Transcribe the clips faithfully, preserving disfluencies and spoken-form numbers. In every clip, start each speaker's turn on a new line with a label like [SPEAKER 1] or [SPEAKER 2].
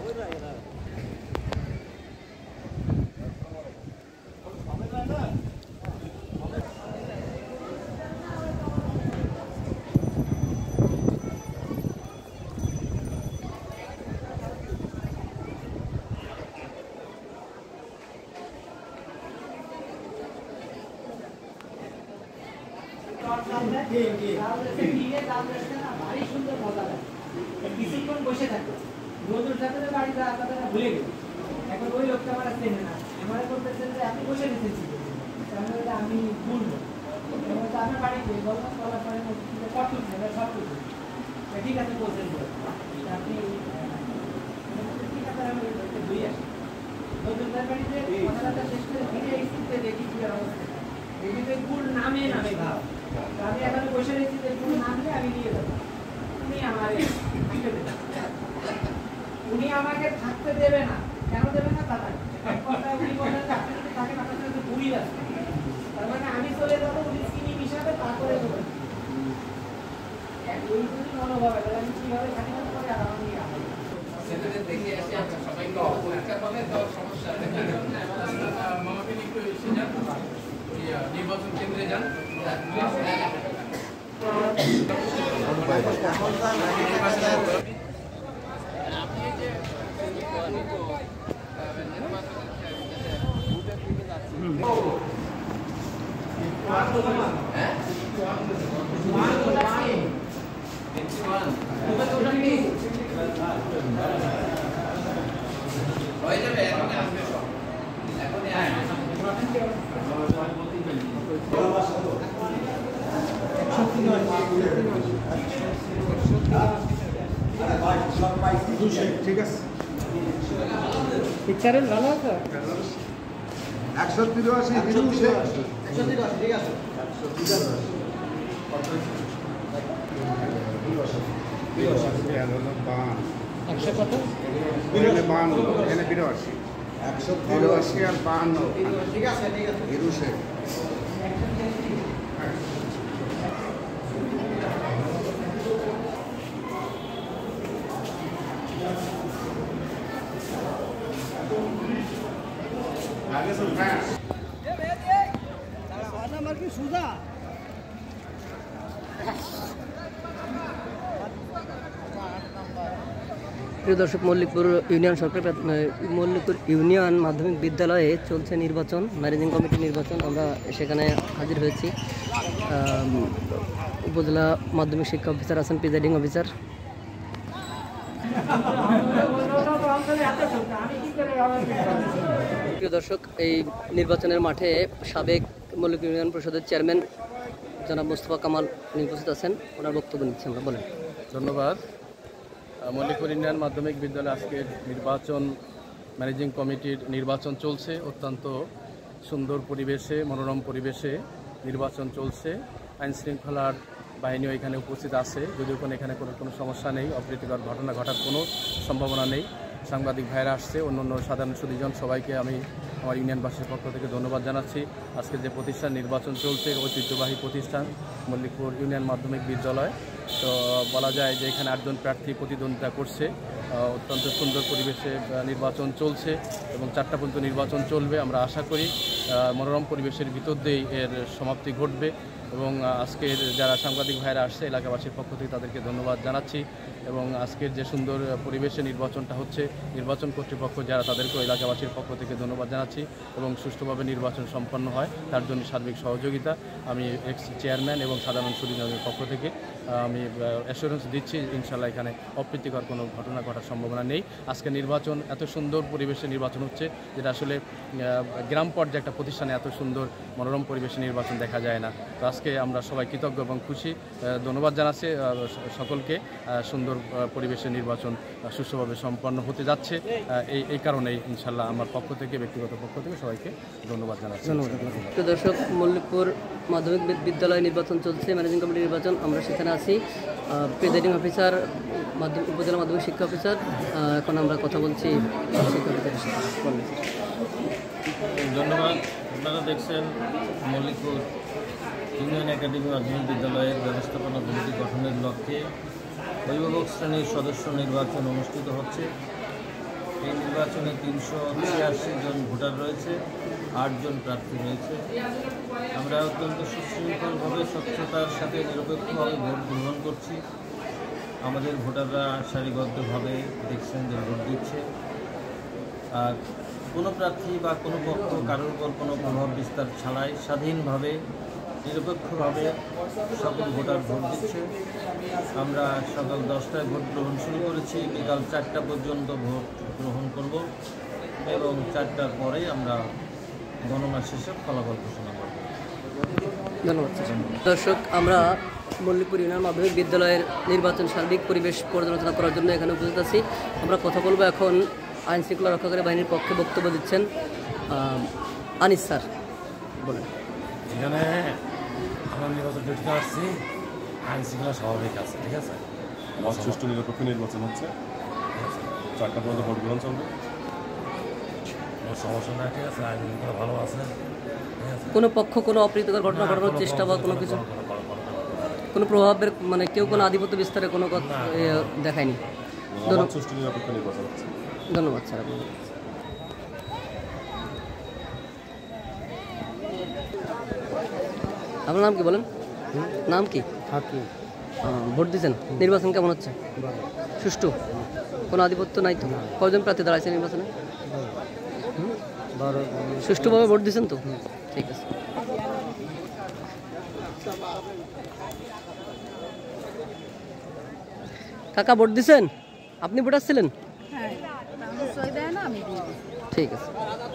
[SPEAKER 1] ভারী সুন্দর মজা লাগে কিছুক্ষণ বসে থাকো রোজুর সাথে বাড়িতে আপনারা ভুলে গেল এখন ওই লোকটা আমার চেনে না আমার করতেছেন যে আপনি বসে রেখেছি তাহলে আমি ভুলবো আমি বাড়িতে বললাম বলার পরে কত সব কিছু ঠিক আছে বলছেন আপনি ঠিক আছে আমি দুই আসি রোজুর বাড়িতে কথাটা শেষ করে ফিরে এসেছি দেখি কি অবস্থা এদিকে গুড় নামে নামে ভাব আমি এখন বসে রেখেছি যে গুড় নামলে আমি নিয়ে যাবো উনি আমার উনি আমাকে থাকতে দেবে না কেন দেবে না তা উনি বলেন তাকে আপনার সাথে ঘুরিয়ে আসবে তার মানে আমি চলে যাবো উনি চিনি মিশাবে তারপরে দেবেন এই যদি মনোভাব আমি কিভাবে খালি করে আর আমি সেটাতে দেখে আসি আমরা সবাইকে পরীক্ষা পাবে তো সমস্যা মামাকে একটু এসে যান নির্বাচন কেন্দ্রে যান হয়ে যাবে এখন আসবে সব এখনই
[SPEAKER 2] ঠিক আছে
[SPEAKER 1] পিকচারের ভালো আছে
[SPEAKER 2] একশো তিরাশি একশো তিরাশি ঠিক আছে
[SPEAKER 1] একশো কত
[SPEAKER 2] বান্ন এখানে বিরাশি একশো তিরাশি আর বান্ন ঠিক আছে ঠিক আছে বিরুষে आगे सुन रहा है ये भेज दे सादा मार के सुजा
[SPEAKER 3] প্রিয় দর্শক, মল্লিকপুর ইউনিয়ন সরকার মল্লিকপুর ইউনিয়ন মাধ্যমিক বিদ্যালয়ে চলছে নির্বাচন, ম্যানেজিং কমিটির নির্বাচন। আমরা সেখানে হাজির হয়েছি। উপজেলা মাধ্যমিক শিক্ষা অফিসার আছেন, প্রিজাইডিং অফিসার। প্রিয় দর্শক, এই নির্বাচনের মাঠে সাবেক মল্লিক ইউনিয়ন পরিষদের চেয়ারম্যান জনাব মোস্তফা কামাল উপস্থিত আছেন। ওনার বক্তব্য নিচ্ছি আমরা, বলেন।
[SPEAKER 4] ধন্যবাদ। মল্লিকপুর ইউনিয়ন মাধ্যমিক বিদ্যালয়ে আজকের নির্বাচন, ম্যানেজিং কমিটির নির্বাচন চলছে। অত্যন্ত সুন্দর পরিবেশে, মনোরম পরিবেশে নির্বাচন চলছে। আইন শৃঙ্খলার বাহিনীও এখানে উপস্থিত আছে, যদিও কোনো এখানে কোনো কোনো সমস্যা নেই, অপ্রীতিকর ঘটনা ঘটার কোনো সম্ভাবনা নেই। সাংবাদিক ভাইরা আসছে, অন্য অন্য সাধারণ সুধীজন, সবাইকে আমি আমার ইউনিয়নবাসীর পক্ষ থেকে ধন্যবাদ জানাচ্ছি। আজকে যে প্রতিষ্ঠান নির্বাচন চলছে, ঐতিহ্যবাহী প্রতিষ্ঠান মল্লিকপুর ইউনিয়ন মাধ্যমিক বিদ্যালয়। তো বলা যায় যে এখানে আটজন প্রার্থী প্রতিদ্বন্দ্বিতা করছে। অত্যন্ত সুন্দর পরিবেশে নির্বাচন চলছে এবং চারটা পর্যন্ত নির্বাচন চলবে। আমরা আশা করি মনোরম পরিবেশের ভিতর দিয়েই এর সমাপ্তি ঘটবে এবং আজকের যারা সাংবাদিক ভাইরা আসছে এলাকাবাসীর পক্ষ থেকে তাদেরকে ধন্যবাদ জানাচ্ছি। এবং আজকের যে সুন্দর পরিবেশে নির্বাচনটা হচ্ছে, নির্বাচন কর্তৃপক্ষ যারা, তাদেরকেও এলাকাবাসীর পক্ষ থেকে ধন্যবাদ জানাচ্ছি এবং সুষ্ঠুভাবে নির্বাচন সম্পন্ন হয় তার জন্য সার্বিক সহযোগিতা আমি এক্স চেয়ারম্যান এবং সাধারণ সুধীজনের পক্ষ থেকে আমি অ্যাসুরেন্স দিচ্ছি ইনশাল্লাহ এখানে অপ্রীতিকর কোনো ঘটনা ঘটার সম্ভাবনা নেই। আজকে নির্বাচন এত সুন্দর পরিবেশে নির্বাচন হচ্ছে, যেটা আসলে গ্রাম পর্যায়ে একটা প্রতিষ্ঠানে এত সুন্দর মনোরম পরিবেশে নির্বাচন দেখা যায় না। তো আজকে আমরা সবাই কৃতজ্ঞ এবং খুশি। ধন্যবাদ জানাচ্ছি সকলকে। সুন্দর পরিবেশে নির্বাচন সুষ্ঠুভাবে সম্পন্ন হতে যাচ্ছে, এই এই কারণেই ইনশাল্লাহ আমার পক্ষ থেকে, ব্যক্তিগত পক্ষ থেকে সবাইকে ধন্যবাদ জানাচ্ছি।
[SPEAKER 3] ধন্যবাদ। দর্শক, মল্লিকপুর মাধ্যমিক বিদ্যালয় নির্বাচন চলছে, ম্যানেজিং কমিটি নির্বাচন। আমরা সেখানে আছি, প্রিজাইডিং অফিসার, মাধ্যমিক উপজেলা মাধ্যমিক শিক্ষা অফিসার। এখন আমরা কথা বলছি শিক্ষা অফিসারের সাথে।
[SPEAKER 5] ধন্যবাদ। আপনারা দেখছেন মল্লিকপুর ইউনিয়ন একাডেমি মাধ্যমিক বিদ্যালয়ের ব্যবস্থাপনা কমিটি গঠনের লক্ষ্যে অভিভাবক শ্রেণীর সদস্য নির্বাচন অনুষ্ঠিত হচ্ছে। এই নির্বাচনে তিনশো ছিয়াশি জন ভোটার রয়েছে, আটজন প্রার্থী রয়েছে। আমরা অত্যন্ত সুশৃঙ্খলভাবে স্বচ্ছতার সাথে নিরপেক্ষভাবে ভোট গ্রহণ করছি। আমাদের ভোটাররা সারিবদ্ধভাবে দেখছেন যে ভোট দিচ্ছে, আর কোনো প্রার্থী বা কোনো পক্ষ কারোর উপর কোনো প্রভাব বিস্তার ছাড়াই স্বাধীনভাবে নিরপেক্ষভাবে সকল ভোটার ভোট দিচ্ছে। আমরা সকাল দশটায় ভোট গ্রহণ শুরু করেছি, বিকাল চারটা পর্যন্ত ভোট গ্রহণ করব এবং চারটার পরেই আমরা গণনা শেষে ফলাফল ঘোষণা করব।
[SPEAKER 3] ধন্যবাদ। দর্শক, আমরা মল্লিকপুর ইউনিয়ন মাধ্যমিক বিদ্যালয়ের নির্বাচন সার্বিক পরিবেশ পর্যালোচনা করার জন্য এখানে উপস্থিত আছি। আমরা কথা বলবো এখন আইন শৃঙ্খলা রক্ষাকারী বাহিনীর পক্ষে বক্তব্য দিচ্ছেন আনিস স্যার। বলেন।
[SPEAKER 6] এখানে আমরা নির্বাচন দেখতে আসছি, আইন শৃঙ্খলা স্বাভাবিক আছে, ঠিক আছে।
[SPEAKER 7] আমার সুষ্ঠু নিরপেক্ষ নির্বাচন হচ্ছে, চারটা পর্যন্ত ভোট গ্রহণ চলবে,
[SPEAKER 6] কোনো সমস্যা নাই, ঠিক আছে। আইন শৃঙ্খলা ভালো আছে, ঠিক আছে।
[SPEAKER 3] কোনো পক্ষ কোনো অপ্রীতিকর ঘটনা ঘটানোর চেষ্টা বা কোনো কিছু, কোনো প্রভাবের মানে কেউ কোনো আধিপত্য বিস্তারে কোনো কথা দেখায়নি।
[SPEAKER 7] আমার সুষ্ঠু নিরপেক্ষ নির্বাচন হচ্ছে।
[SPEAKER 3] ধন্যবাদ স্যার। আপনার নাম কি বলেন? নাম কি? ভোট দিচ্ছেন? নির্বাচন কেমন হচ্ছে? সুষ্ঠু? কোনো আধিপত্য নাই তো? কয়জন প্রার্থী দাঁড়াইছে নির্বাচনে? সুষ্ঠুভাবে ভোট দিচ্ছেন তো? ঠিক আছে। কাকা ভোট দিচ্ছেন? আপনি ভোটার ছিলেন? ঠিক আছে।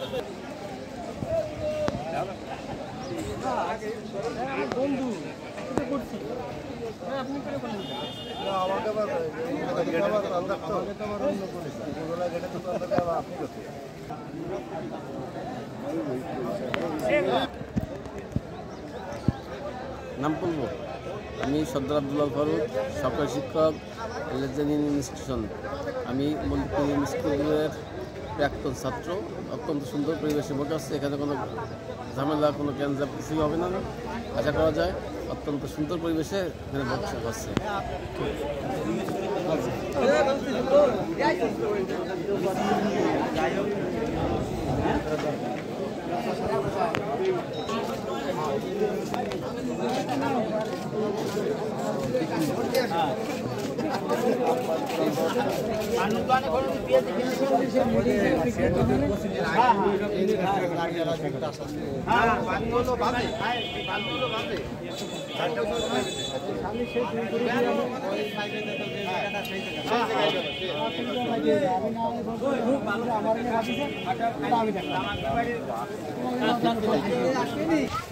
[SPEAKER 8] নাম বলবো? আমি সর্দার আব্দুল্লাহ ফারুক, সরকারি শিক্ষক, লেজেন্ড ইনস্টিটিউশন। আমি মল্লিকপুর স্কুলের প্রাক্তন ছাত্র। অত্যন্ত সুন্দর পরিবেশে ভোট আসছে, এখানে কোনো ঝামেলা কোনো ক্যান্সার কিছুই হবে না, আশা করা যায়। অত্যন্ত সুন্দর পরিবেশে এখানে ভোট হচ্ছে।
[SPEAKER 1] আমার